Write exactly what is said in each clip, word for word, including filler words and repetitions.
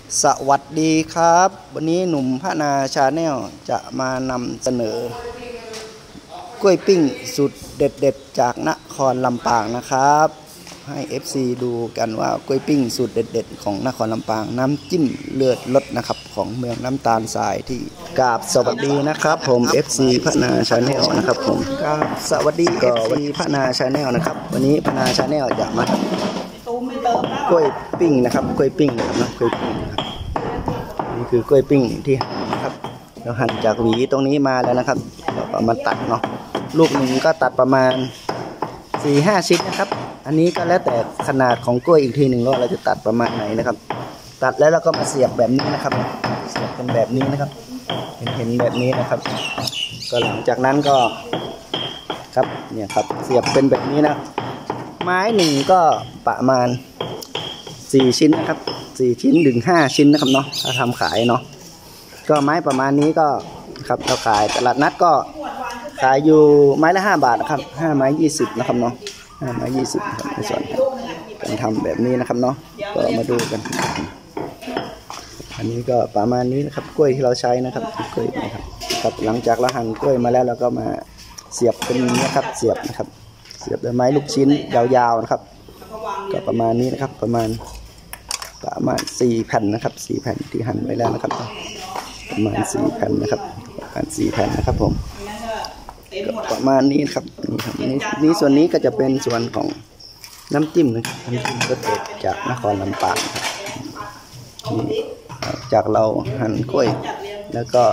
สวัสดีครับวันนี้หนุ่มพระนาชาแนลจะมานำเสนอกล้วยปิ้งสุดเด็ดๆจากนครลำปางนะครับให้ เอฟ ซี ดูกันว่ากล้วยปิ้งสุดเด็ดๆของนครลำปางน้ำจิ้มเลือดรสนะครับของเมืองน้ำตาลทรายที่กราบสวัสดีนะครับผม เอฟ ซี พระนาชาแนลนะครับผมกราบสวัสดี เอฟ ซี พระนาชาแนลนะครับวันนี้พระนาชาแนลจะมากล้วยปิ้งนะครับกล้วยปิ้งนะกล้วยปิ้งนะครับนี่คือกล้วยปิ้งที่หั่นนะครับเราหั่นจากหวีตรงนี้มาแล้วนะครับเราก็มาตัดเนาะลูกหนึ่งก็ตัดประมาณ สี่ห้า ชิ้นนะครับอันนี้ก็แล้วแต่ขนาดของกล้วยอีกทีหนึ่งว่าเราจะตัดประมาณไหนนะครับตัดแล้วเราก็มาเสียบแบบนี้นะครับเสียบเป็นแบบนี้นะครับเห็นเห็นแบบนี้นะครับก็หลังจากนั้นก็ครับเนี่ยครับเสียบเป็นแบบนี้นะไม้หนึ่งก็ประมาณสี่ชิ้นนะครับสี่ชิ้นถึงห้าชิ้นนะครับเนาะถ้าทำขายเนาะก็ไม้ประมาณนี้ก็ครับเราขายตลาดนัดก็ขายอยู่ไม้ละห้าบาทนะครับห้าไม้ยี่สิบนะครับเนาะห้าไม้ยี่สิบครับในส่วนการทำแบบนี้นะครับเนาะก็มาดูกันอันนี้ก็ประมาณนี้นะครับกล้วยที่เราใช้นะครับกล้วยนะครับครับหลังจากเราหั่นกล้วยมาแล้วเราก็มาเสียบเป็นนะครับเสียบนะครับเสียบด้วยไม้ลูกชิ้นยาวๆนะครับก็ประมาณนี้นะครับประมาณประมาณสี่แผ่นนะครับสี่แผ่นที่หั่นไว้แล้วนะครับประมาณสี่แผ่นนะครับประมาณสี่แผ่นนะครับผมก็ประมาณนี้ครับนี่ครับนี่นี่ส่วนนี้ก็จะเป็นส่วนของน้ำจิ้มนะครับน้ำจิ้มรสเด็ดจากนครลำปางครับนี่จากเราหั่นกล้วยแล้วก็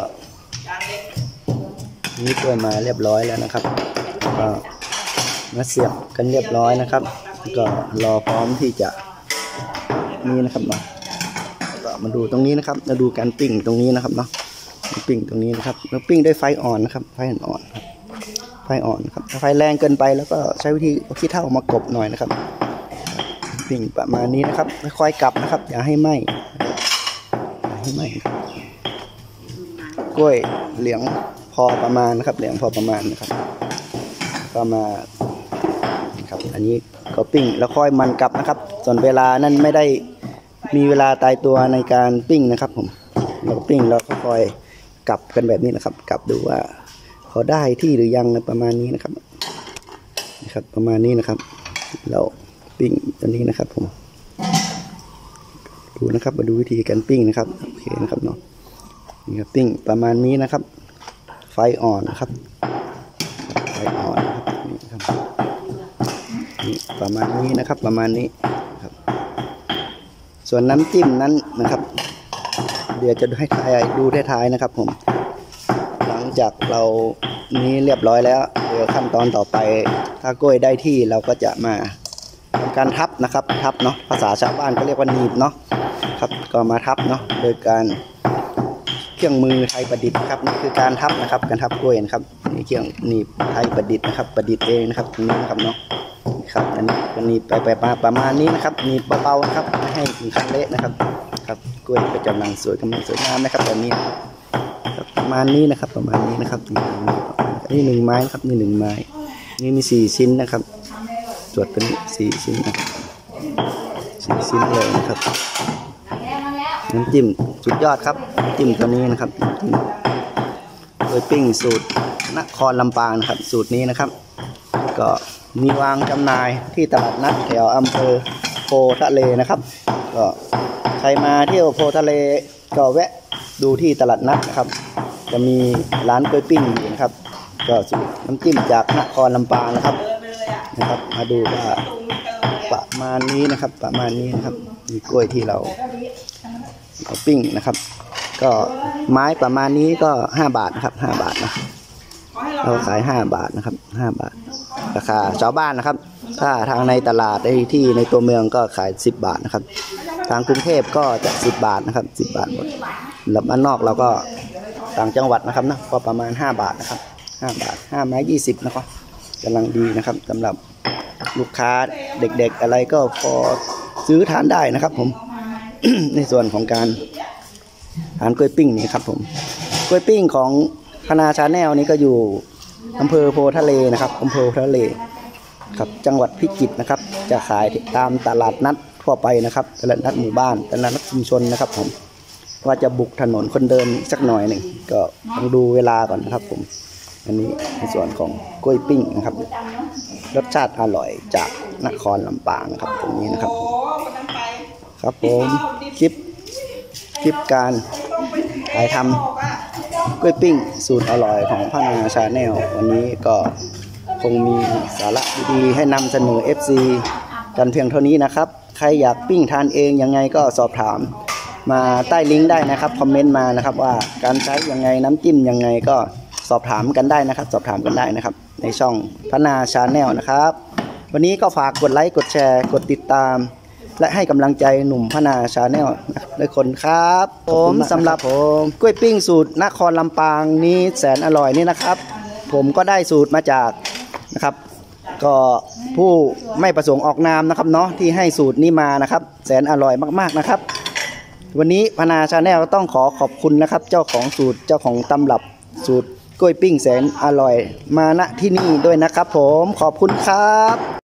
นี่กล้วยมาเรียบร้อยแล้วนะครับก็มาเสียบกันเรียบร้อยนะครับก็รอพร้อมที่จะนี่นะครับเนาะก็มาดูตรงนี้นะครับมาดูการปิ้งตรงนี้นะครับเนาะปิ้งตรงนี้นะครับเราปิ้งด้วยไฟอ่อนนะครับไฟอ่อนครับไฟอ่อนครับถ้าไฟแรงเกินไปแล้วก็ใช้วิธีขี้เถ้ามากบหน่อยนะครับปิ้งประมาณนี้นะครับค่อยๆกลับนะครับอย่าให้ไหม้อย่าให้ไหม้กล้วยเหลืองพอประมาณนะครับเหลืองพอประมาณนะครับก็มาครับอันนี้ก็ปิ้งแล้วค่อยมันกลับนะครับส่วนเวลานั้นไม่ได้มีเวลาตายตัวในการปิ้งนะครับผมเราปิ้งเราก็คอยกลับกันแบบนี้นะครับกลับดูว่าพอได้ที่หรือยังประมาณนี้นะครับนะครับประมาณนี้นะครับเราปิ้งตัวนี้นะครับผมดูนะครับมาดูวิธีการปิ้งนะครับโอเคนะครับเนาะนี่ครับปิ้งประมาณนี้นะครับไฟอ่อนนะครับไฟอ่อนนะครับนี่ครับนี่ประมาณนี้นะครับประมาณนี้ครับส่วนน้ำจิ้มนั้นนะครับเดี๋ยวจะให้ทายดูท้ายๆนะครับผมหลังจากเรานี้เรียบร้อยแล้วเดี๋ยวขั้นตอนต่อไปถ้ากล้วยได้ที่เราก็จะมาทำการทับนะครับทับเนาะภาษาชาวบ้านก็เรียกว่าหนีบเนาะครับก็มาทับเนาะโดยการเครื่องมือไทยประดิษฐ์ครับนี่คือการทับนะครับการทับกล้วยนะครับนี่เครื่องหนีบไทยประดิษฐ์นะครับประดิษฐ์เองนะครับตรงนี้นะครับเนาะครับอันนี้ก็หนีบไปไปประมาณนี้นะครับหนีบเบาๆนะครับไม่ให้ถึงขั้นเละนะครับครับกล้วยก็กำลังสวยกำลังสวยงามนะครับแบบนี้ประมาณนี้นะครับประมาณนี้นะครับนี่หนึ่งไม้ครับนี่หนึ่งไม้นี่มีสี่ชิ้นนะครับจวดเป็นสี่ชิ้นนะครับสี่ชิ้นเลยนะครับน้ำจิ้มสุดยอดครับน้ำจิ้มตัวนี้นะครับกล้วยปิ้งสูตรนครลำปางนะครับสูตรนี้นะครับก็มีวางจำหน่ายที่ตลาดนัดแถวอำเภอโพทะเลนะครับก็ใครมาเที่ยวโพทะเลก็แวะดูที่ตลาดนัดนะครับจะมีร้านกล้วยปิ้งอยู่นะครับก็สูตรน้ำจิ้มจากนครลำปางนะครับนะครับมาดูว่าประมาณนี้นะครับประมาณนี้นะครับมีกล้วยที่เราเราปิ้งนะครับก็ไม้ประมาณนี้ก็ห้าบาทนะครับห้าบาทนะเราขายห้าบาทนะครับห้าบาทราคาชาวบ้านนะครับถ้าทางในตลาดในที่ในตัวเมืองก็ขายสิบบาทนะครับทางกรุงเทพก็จะสิบบาทนะครับสิบบาทหมดแล้วบ้านนอกเราก็ต่างจังหวัดนะครับนะก็ประมาณห้าบาทนะครับห้าบาทห้าไม้ยี่สิบนะครับกำลังดีนะครับสำหรับลูกค้าเด็กๆอะไรก็พอซื้อทานได้นะครับผม ในส่วนของการทานกล้วยปิ้งนี่ครับผมกล้วยปิ้งของพนาชาแนลนี้ก็อยู่อำเภอโพทะเลนะครับอำเภอโพทะเลครับจังหวัดพิจิตรนะครับจะขายตามตลาดนัดทั่วไปนะครับตลาดนัดหมู่บ้านตลาดนัดชุมชนนะครับผมว่าจะบุกถนนคนเดินสักหน่อยหนึ่งก็ต้องดูเวลาก่อนนะครับผมอันนี้ในส่วนของกล้วยปิ้งนะครับรสชาติอร่อยจากนครลำปางนะครับตรงนี้นะครับครับผมคลิปคลิปการถ่ายทำกล้วยปิ้งสูตรอร่อยของพนาชาแนลวันนี้ก็คงมีสาระดีๆให้นำเสนอ เอฟ ซี กันเพียงเท่านี้นะครับใครอยากปิ้งทานเองยังไงก็สอบถามมาใต้ลิงก์ได้นะครับคอมเมนต์มานะครับว่าการใช้ยังไงน้ำจิ้มยังไงก็สอบถามกันได้นะครับสอบถามกันได้นะครับในช่องพนาชาแนลนะครับวันนี้ก็ฝากกดไลค์กดแชร์กดติดตามและให้กำลังใจหนุ่มพนาชาแนลด้วยคนครับผมสำหรับผมกล้วยปิ้งสูตรนครลำปางนี้แสนอร่อยนี่นะครับผมก็ได้สูตรมาจากนะครับก็ผู้ไม่ประสงค์ออกนามนะครับเนาะที่ให้สูตรนี้มานะครับแสนอร่อยมากๆนะครับวันนี้พนาชาแนลต้องขอขอบคุณนะครับเจ้าของสูตรเจ้าของตำรับสูตรกล้วยปิ้งแสนอร่อยมาณที่นี่ด้วยนะครับผมขอบคุณครับ